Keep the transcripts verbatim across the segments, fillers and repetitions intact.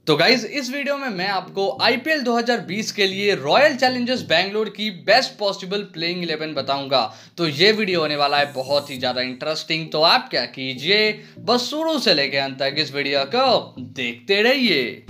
तो गाइज इस वीडियो में मैं आपको आईपीएल दो हज़ार बीस के लिए रॉयल चैलेंजर्स बैंगलोर की बेस्ट पॉसिबल प्लेइंग इलेवन बताऊंगा। तो ये वीडियो होने वाला है बहुत ही ज़्यादा इंटरेस्टिंग। तो आप क्या कीजिए, बस शुरू से लेके अंत तक इस वीडियो को देखते रहिए।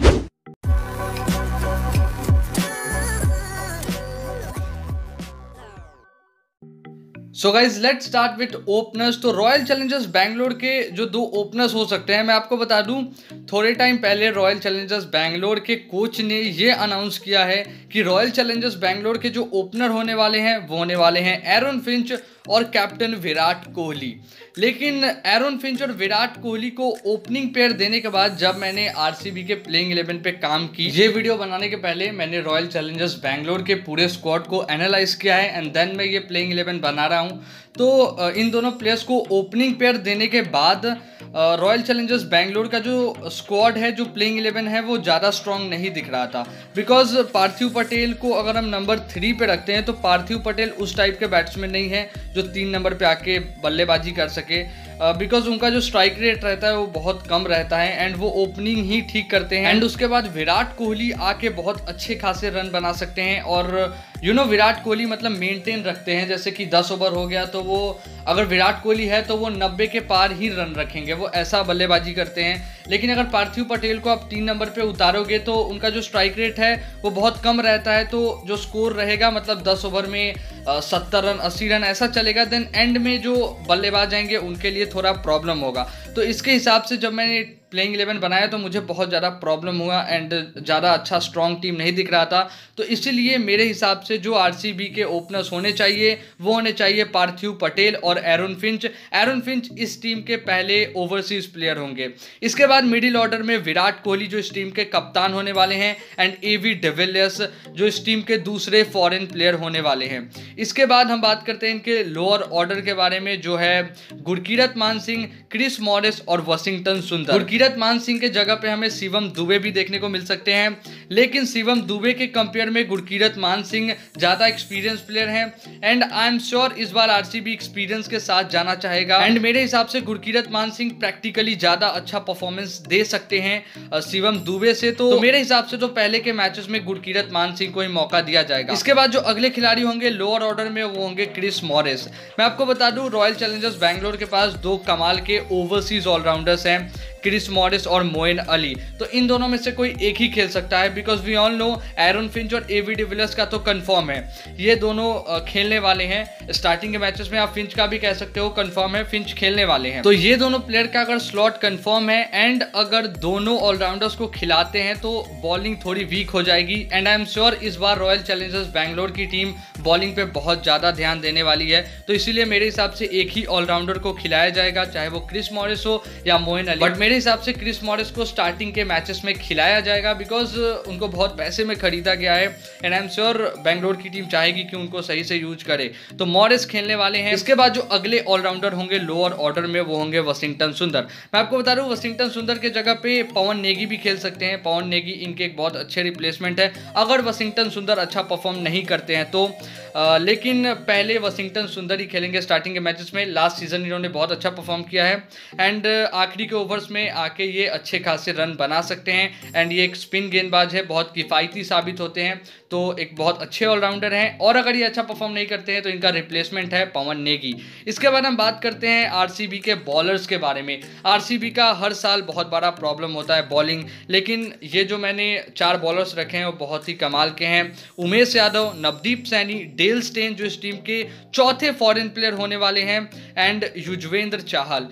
So guys let's start with openers. तो रॉयल चैलेंजर्स बैंगलोर के जो दो ओपनर्स हो सकते हैं, मैं आपको बता दूं, थोड़े टाइम पहले रॉयल चैलेंजर्स बैंगलोर के कोच ने ये अनाउंस किया है कि रॉयल चैलेंजर्स बैंगलोर के जो ओपनर होने वाले हैं वो होने वाले हैं एरन फिंच और कैप्टन विराट कोहली। लेकिन एरन फिंच और विराट कोहली को ओपनिंग पेयर देने के बाद जब मैंने आरसीबी के प्लेइंग इलेवन पे काम की, ये वीडियो बनाने के पहले मैंने रॉयल चैलेंजर्स बैंगलोर के पूरे स्क्वाड को एनालाइज किया है एंड देन मैं ये प्लेइंग इलेवन बना रहा हूँ। तो इन दोनों प्लेयर्स को ओपनिंग पेयर देने के बाद रॉयल चैलेंजर्स बैंगलोर का जो स्क्वाड है, जो प्लेइंग इलेवन है, वो ज़्यादा स्ट्रांग नहीं दिख रहा था। बिकॉज पार्थिव पटेल को अगर हम नंबर थ्री पे रखते हैं तो पार्थिव पटेल उस टाइप के बैट्समैन नहीं है जो तीन नंबर पे आके बल्लेबाजी कर सके। बिकॉज uh, उनका जो स्ट्राइक रेट रहता है वो बहुत कम रहता है एंड वो ओपनिंग ही ठीक करते हैं। एंड उसके बाद विराट कोहली आके बहुत अच्छे खासे रन बना सकते हैं। और you you know know, Virat Kohli मतलब मेंटेन रखते हैं, जैसे कि दस ओवर हो गया तो वो अगर विराट कोहली है तो वो नब्बे के पार ही रन रखेंगे, वो ऐसा बल्लेबाजी करते हैं। लेकिन अगर पार्थिव पटेल को आप तीन नंबर पे उतारोगे तो उनका जो स्ट्राइक रेट है वो बहुत कम रहता है, तो जो स्कोर रहेगा मतलब दस ओवर में सत्तर रन अस्सी रन ऐसा चलेगा। देन एंड में जो बल्लेबाज आएंगे उनके लिए थोड़ा प्रॉब्लम होगा। तो इसके हिसाब से जब मैंने प्लेइंग इलेवन बनाया तो मुझे बहुत ज़्यादा प्रॉब्लम हुआ एंड ज़्यादा अच्छा स्ट्रॉन्ग टीम नहीं दिख रहा था। तो इसीलिए मेरे हिसाब से जो आरसीबी के ओपनर्स होने चाहिए वो होने चाहिए पार्थिव पटेल और एरन फिंच। एरन फिंच इस टीम के पहले ओवरसीज प्लेयर होंगे। इसके बाद मिडिल ऑर्डर में विराट कोहली जो इस टीम के कप्तान होने वाले हैं एंड एवी डिविलियर्स जो इस टीम के दूसरे फॉरेन प्लेयर होने वाले हैं। इसके बाद हम बात करते हैं इनके लोअर ऑर्डर के बारे में, जो है गुरकीरत मान सिंह, क्रिस मॉरिस और वॉशिंगटन सुंदर। गुरकीरत मान सिंह के जगह पे हमें शिवम दुबे भी देखने को मिल सकते हैं, लेकिन शिवम दुबे के कंपेयर में गुरकीरत मान सिंह ज्यादा एक्सपीरियंस प्लेयर हैं एंड आई एम श्योर इस बार आरसीबी एक्सपीरियंस के साथ जाना चाहेगा। एंड मेरे हिसाब से गुरकीरत मान सिंह प्रैक्टिकली ज्यादा अच्छा परफॉर्मेंस दे सकते हैं शिवम दुबे से। तो, तो मेरे हिसाब से तो पहले के मैचेस में गुरकीरत मान सिंह को ही मौका दिया जाएगा। इसके बाद जो अगले खिलाड़ी होंगे लोअर ऑर्डर में वो होंगे क्रिस मॉरिस। मैं आपको बता दूं रॉयल चैलेंजर्स बैंगलोर के पास दो कमाल के ओवरसीज ऑलराउंडर्स हैं, क्रिस मॉरिस और मोइन अली। तो इन दोनों में से कोई एक ही खेल सकता है because we all know Aaron Finch और एवी डिविलियर्स का तो कंफर्म है, ये दोनों खेलने वाले हैं स्टार्टिंग के मैचेस में। आप फिंच का भी कह सकते हो कंफर्म है, फिंच खेलने वाले हैं। तो ये दोनों प्लेयर का अगर स्लॉट कंफर्म है एंड अगर दोनों ऑलराउंडर्स को खिलाते हैं तो बॉलिंग थोड़ी वीक हो जाएगी। एंड आई एम श्योर इस बार रॉयल चैलेंजर्स बैंगलोर की टीम बॉलिंग पे बहुत ज़्यादा ध्यान देने वाली है। तो इसीलिए मेरे हिसाब से एक ही ऑलराउंडर को खिलाया जाएगा, चाहे वो क्रिस मॉरिस हो या मोइन अली। बट मेरे हिसाब से क्रिस मॉरिस को स्टार्टिंग के मैचेस में खिलाया जाएगा बिकॉज उनको बहुत पैसे में खरीदा गया है and I am sure Bangalore की टीम चाहेगी कि उनको सही से यूज करे। तो मॉरिस खेलने वाले हैं। इसके बाद जो अगले ऑलराउंडर होंगे लोअर ऑर्डर में वो होंगे वॉशिंगटन सुंदर। मैं आपको बता रहा हूँ वॉशिंगटन सुंदर के जगह पे पवन नेगी भी खेल सकते हैं। पवन नेगी इनके एक बहुत अच्छे रिप्लेसमेंट है अगर वॉशिंगटन सुंदर अच्छा परफॉर्म नहीं करते हैं तो। आ, लेकिन पहले वॉशिंगटन सुंदर ही खेलेंगे स्टार्टिंग के मैचेस में। लास्ट सीजन इन्होंने बहुत अच्छा परफॉर्म किया है एंड आखिरी के ओवर्स में आके ये अच्छे खासे रन बना सकते हैं एंड ये एक स्पिन गेंदबाज है, बहुत किफ़ायती साबित होते हैं। तो एक बहुत अच्छे ऑलराउंडर हैं और अगर ये अच्छा परफॉर्म नहीं करते हैं तो इनका रिप्लेसमेंट है पवन नेगी। इसके बाद हम बात करते हैं आरसीबी के बॉलर्स के बारे में। आरसीबी का हर साल बहुत बड़ा प्रॉब्लम होता है बॉलिंग, लेकिन ये जो मैंने चार बॉलर्स रखे हैं वो बहुत ही कमाल के हैं। उमेश यादव, नवदीप सैनी, डेल स्टेन जो इस टीम के चौथे फॉरेन प्लेयर होने वाले हैं एंड युजवेंद्र चाहल।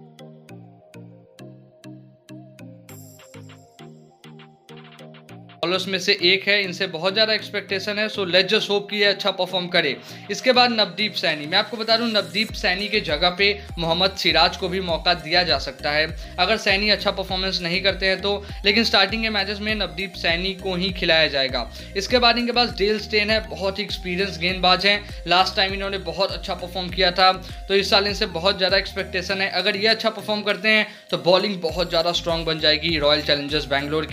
बॉलर्स में से एक है, इनसे बहुत ज़्यादा एक्सपेक्टेशन है, सो लेट्स जस्ट होप कि ये अच्छा परफॉर्म करे। इसके बाद नवदीप सैनी। मैं आपको बता दूं नवदीप सैनी के जगह पे मोहम्मद सिराज को भी मौका दिया जा सकता है अगर सैनी अच्छा परफॉर्मेंस नहीं करते हैं तो। लेकिन स्टार्टिंग के मैचेस में नवदीप सैनी को ही खिलाया जाएगा। इसके बाद इनके पास डेल स्टेन है, बहुत ही एक्सपीरियंस गेंदबाज हैं। लास्ट टाइम इन्होंने बहुत अच्छा परफॉर्म किया था तो इस साल इनसे बहुत ज़्यादा एक्सपेक्टेशन है। अगर ये अच्छा परफॉर्म करते हैं तो बॉलिंग बहुत ज़्यादा स्ट्रॉन्ग बन जाएगी रॉयल चैलेंजर्स बैंगलोर की।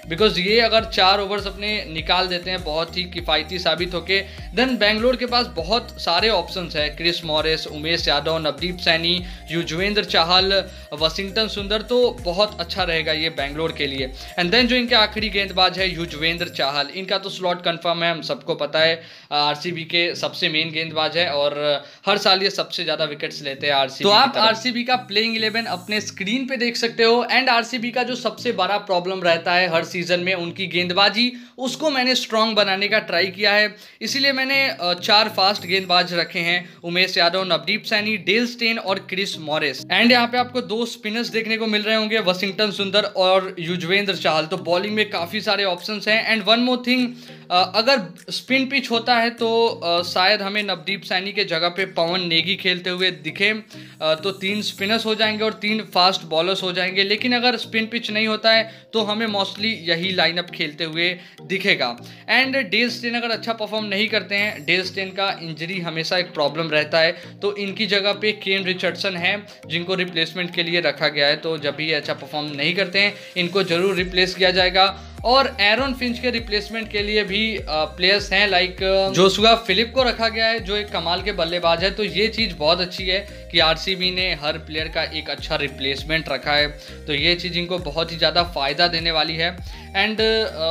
बिकॉज ये अगर चार ओवर्स अपने निकाल देते हैं बहुत ही किफ़ायती साबित होके, देन बेंगलोर के पास बहुत सारे ऑप्शंस है। Chris Morris, Umesh Yadav, Navdeep Saini, Yuzvendra Chahal, Washington Sundar, तो बहुत अच्छा रहेगा ये बेंगलोर के लिए। एंड देन जो इनके आखिरी गेंदबाज है युजवेंद्र चाहल, इनका तो स्लॉट कंफर्म है, हम सबको पता है, आरसीबी के सबसे मेन गेंदबाज है और हर साल ये सबसे ज़्यादा विकेट्स लेते हैं आरसीबी। तो आप आरसीबी का प्लेइंग इलेवन अपने स्क्रीन पे देख सकते हो। एंड आरसीबी का जो सबसे बड़ा प्रॉब्लम रहता है हर सीजन में उनकी गेंदबाजी, उसको मैंने स्ट्रांग बनाने का ट्राई किया है। इसीलिए मैंने चार फास्ट गेंदबाज रखे हैं, उमेश यादव, नवदीप सैनी, डेल स्टेन और क्रिस मॉरिस। एंड यहाँ पे आपको दो स्पिनर्स देखने को मिल रहे होंगे, वॉशिंगटन सुंदर और युजवेंद्र चाहल। तो बॉलिंग में काफ़ी सारे ऑप्शंस हैं। एंड वन मोर थिंग, अगर स्पिन पिच होता है तो शायद हमें नवदीप सैनी के जगह पे पवन नेगी खेलते हुए दिखे, तो तीन स्पिनर्स हो जाएंगे और तीन फास्ट बॉलर्स हो जाएंगे। लेकिन अगर स्पिन पिच नहीं होता है तो हमें मोस्टली यही लाइनअप खेलते हुए दिखेगा। एंड डेल स्टेन अगर अच्छा परफॉर्म नहीं करते हैं, डेल स्टेन का इंजरी हमेशा एक प्रॉब्लम रहता है, तो इनकी जगह पे केन रिचर्डसन है जिनको रिप्लेसमेंट के लिए रखा गया है। तो जब भी अच्छा परफॉर्म नहीं करते हैं इनको जरूर रिप्लेस किया जाएगा। और एरन फिंच के रिप्लेसमेंट के लिए भी प्लेयर्स हैं, लाइक जोशुआ फिलिप को रखा गया है जो एक कमाल के बल्लेबाज है। तो ये चीज़ बहुत अच्छी है कि आरसीबी ने हर प्लेयर का एक अच्छा रिप्लेसमेंट रखा है, तो ये चीज़ इनको बहुत ही ज़्यादा फ़ायदा देने वाली है। एंड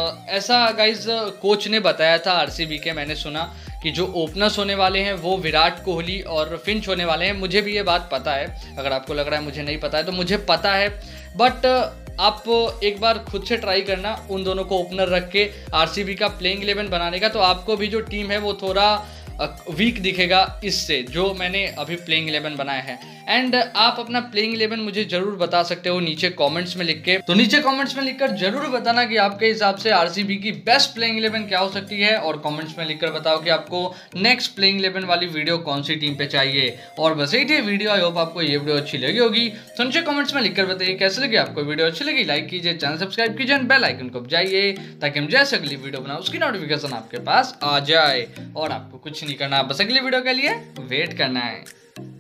ऐसा गाइज कोच ने बताया था आरसीबी के, मैंने सुना कि जो ओपनर्स होने वाले हैं वो विराट कोहली और फिंच होने वाले हैं। मुझे भी ये बात पता है, अगर आपको लग रहा है मुझे नहीं पता है तो मुझे पता है, बट आप एक बार खुद से ट्राई करना उन दोनों को ओपनर रख के आरसीबी का प्लेइंग इलेवन बनाने का, तो आपको भी जो टीम है वो थोड़ा वीक दिखेगा इससे जो मैंने अभी प्लेइंग इलेवन बनाया है। एंड आप अपना प्लेइंग इलेवन मुझे जरूर बता सकते हो नीचे कमेंट्स में लिख के। तो नीचे कमेंट्स में लिखकर जरूर बताना कि आपके हिसाब से आरसीबी की बेस्ट प्लेइंग इलेवन क्या हो सकती है, और कमेंट्स में लिखकर बताओ कि आपको नेक्स्ट प्लेइंग इलेवन वाली वीडियो कौन सी टीम पे चाहिए। और बस यही थी वीडियो, आई होप आपको ये वीडियो अच्छी लगी होगी। तो नीचे कमेंट्स में लिखकर बताइए कैसे लगी आपको वीडियो। अच्छी लगी लाइक कीजिए, चैनल सब्सक्राइब कीजिए, बेल आइकन को बजाइए ताकि हम जैसे अगली वीडियो बनाओ उसकी नोटिफिकेशन आपके पास आ जाए। और आपको कुछ नहीं करना, बस अगली वीडियो के लिए वेट करना है।